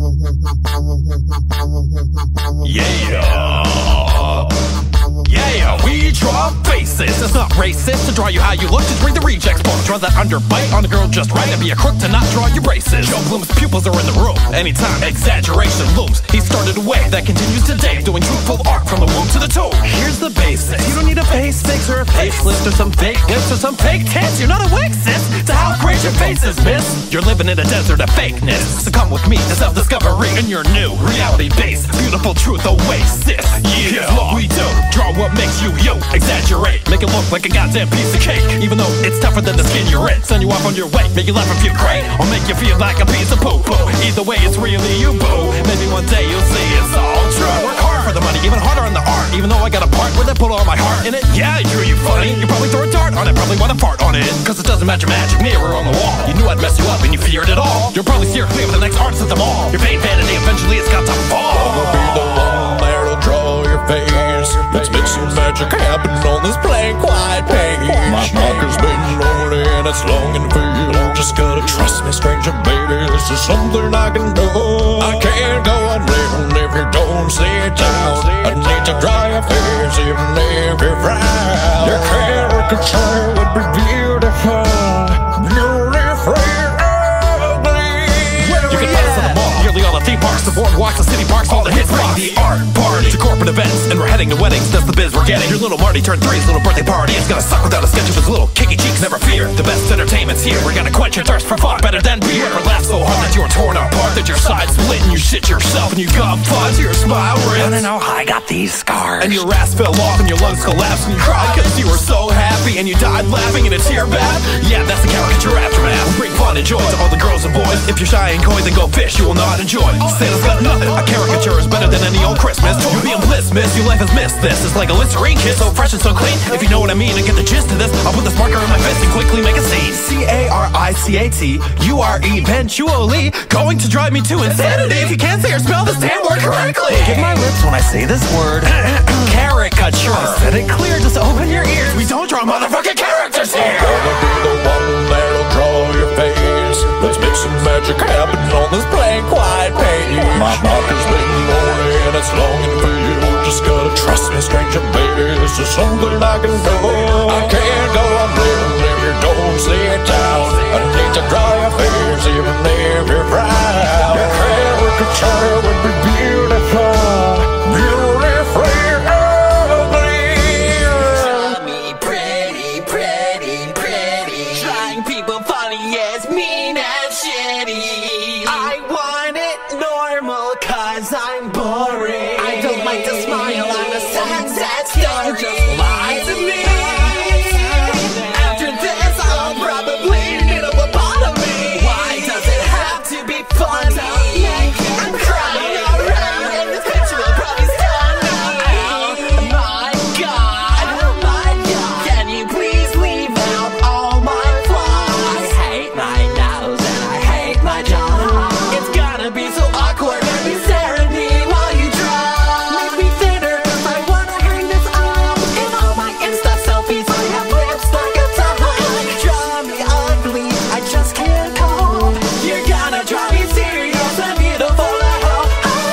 Yeah, we draw faces. It's not racist to draw you how you look. Just read the rejects book. Draw that underbite on a girl just right. And be a crook to not draw your braces. Joe Bloom's pupils are in the room. Anytime exaggeration looms, he started a way that continues today, doing truthful art from the womb to the tomb. Here's the basics. You don't need a face fix or a facelift or some fake lips or some fake tits. You're not awake, sis, to how great your face is, miss. You're living in a desert of fakeness. So come with me to self-discovery in your new reality-based beautiful truth oasis. Yeah, what we do, draw what makes you exaggerate, make it look like a goddamn piece of cake, even though it's tougher than the skin you're in. Send you off on your way, make you laugh and feel great, or make you feel like a piece of poo-poo. Either way, it's really you, boo. Maybe one day you'll see it's all true. Work hard for the money, even harder on the art, even though I got a part with it, put all my heart in it. Yeah, I drew you funny, you probably throw a dart on it, probably wanna fart on it, cause it doesn't match your magic mirror on the wall. You knew I'd mess you up and you feared it all. You'll probably steer clear with the next artist at the mall. Your pain vanity, eventually it's got to fall. I'ma be the one that'll draw your face. Let's make some magic happen on this blank white page. My marker's been lonely and it's longing for you. Just gotta trust me, stranger baby, this is something I can do. I can't go on living if you don't sit down. I need to draw your face even if you're frown. Your caricature would be beautiful, beautiful, ugly. You can find us at the mall, nearly all the theme parks, the boardwalks, the city parks, all the hit spots. The art party to corporate events, and we're heading to weddings. That's the biz we're getting. Your little Marty turned 3's little birthday party. It's gonna suck without a sketch of his little kicky cheeks. Never fear, the best entertainment's here. We're gonna quench your thirst for fun, better than beer. Ever laugh so hard that you're torn apart, that your sides split and you shit yourself, and you got fuzz. Your smile ripped. Wanna know how I got these scars? And your ass fell off and your lungs collapsed and you cried cause you were so happy and you died laughing in a tear bath. Yeah, that's the caricature aftermath. We bring fun and joy to all the girls and boys. If you're shy and coy, then go fish, you will not enjoy. Santa's got nothing. A caricature is better than any old Christmas. You'll be in bliss, miss. Your life has missed this. It's like a Listerine kiss, so fresh and so clean. If you know what I mean and get the gist of this, I'll put this marker in my fist and quickly make a scene. Caricaturists, eventually going to drive me to insanity. If you can't say or spell this damn word correctly, Look at my lips when I say this word. Caricature. I said it clear, just open your ears. We don't draw motherfucking characters here. I'm gonna be the one that'll draw your face. Let's make some magic happen on this blank white page. My marker's been lonely and it's longing for you. Just gotta trust me, stranger baby, this is something I can do. I can't go on living if you don't sit down. I need to draw your face even if you're proud. Your caricature would be beautiful, beautiful, ugly. Draw me pretty, pretty, pretty. Trying people funny as mean as shitty. I want it normal cause I'm boring. I don't like to smile, I'm a sad, sad story. Just lie to me. After this I'll probably need a lobotomy. Why does it have to be funny? I'm crying around and this picture will probably stun me. My God, can you please leave out all my flaws? I hate my nose and I hate my jaw. It's gonna be so awkward when you stare at me while you draw. Make me thinner cause I wanna hang this up. In all my Insta selfies I have lips like a tongue. Draw me ugly, I just can't cope. You're gonna draw me serious and beautiful, I hope.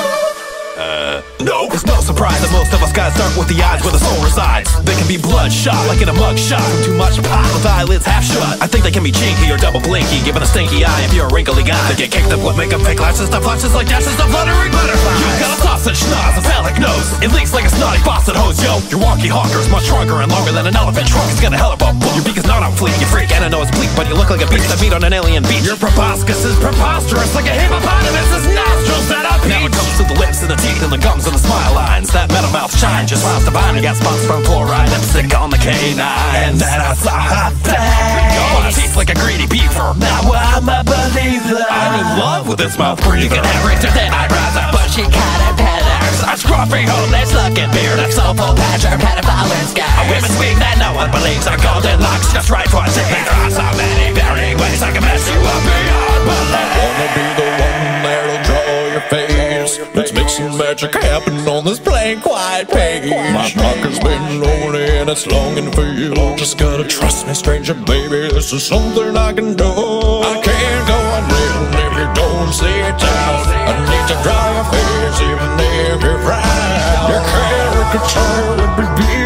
No, it's no surprise that most of us guys start with the eyes where the soul resides. They can be bloodshot, like in a mug shot from too much pot with eyelids half shut. I think they can be chinky or double blinky, giving a stinky eye if you're a wrinkly guy. They get kicked up with makeup, fake lashes, stuff flashes like dashes of fluttering butterflies. You've got a sausage schnoz, a phallic nose. It leaks like a snotty faucet hose, yo. Your wonky honker's much stronger and longer than an elephant trunk. It's got a hell of a book. Your beak is not on fleek, you freak, and I know it's bleak, but you look like a beast that meat on an alien beach. Your proboscis is preposterous, like a hippopotamus's nostrils that are peach. Now it comes to the lips and the teeth and the gums and the smile lines. That metal mouth shine just smiles divine. You got spots from fluoride, lipstick on the canine. And then I saw her face, teeth like a greedy beaver. Now I'm a believer. I'm in love with this mouth breather. You can have rings thin eyebrows, a bushy caterpillars, a scruffy homeless looking beard, a soulful patcher, pedophile and sky. A women's wig that no one believes are golden locks just right for a second. There are so many varying ways I can mess you up beyond belief. I wanna be the one that'll draw your face. Let's make some magic happen on this blank white page. My marker's been lonely and it's longing for you. Just gotta trust me, stranger baby, this is something I can do. I can't go on living if you don't sit down. I need caricature would be